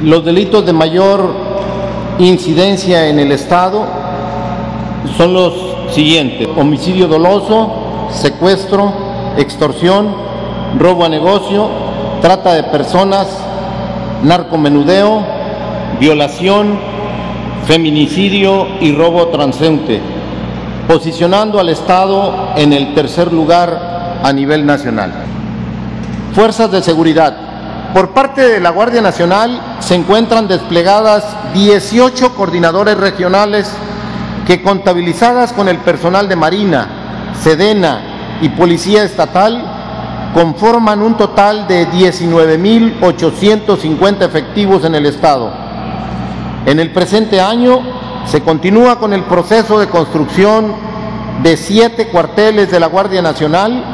Los delitos de mayor incidencia en el Estado son los siguientes: homicidio doloso, secuestro, extorsión, robo a negocio, trata de personas, narcomenudeo, violación, feminicidio y robo transeúnte, posicionando al Estado en el tercer lugar a nivel nacional. Fuerzas de seguridad. Por parte de la Guardia Nacional se encuentran desplegadas 18 coordinadores regionales que, contabilizadas con el personal de Marina, Sedena y Policía Estatal, conforman un total de 19.850 efectivos en el Estado. En el presente año se continúa con el proceso de construcción de 7 cuarteles de la Guardia Nacional